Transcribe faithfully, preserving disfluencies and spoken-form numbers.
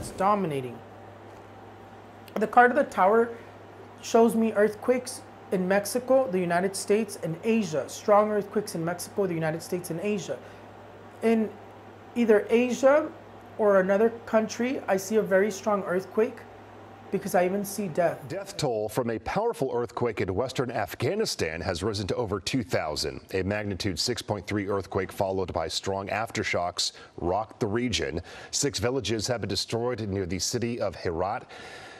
that's dominating. The card of the Tower shows me earthquakes in Mexico, the United States, and Asia. Strong earthquakes in Mexico, the United States, and Asia. In either Asia or another country, I see a very strong earthquake because I even see death. Death toll from a powerful earthquake in western Afghanistan has risen to over two thousand. A magnitude six point three earthquake followed by strong aftershocks rocked the region. Six villages have been destroyed near the city of Herat.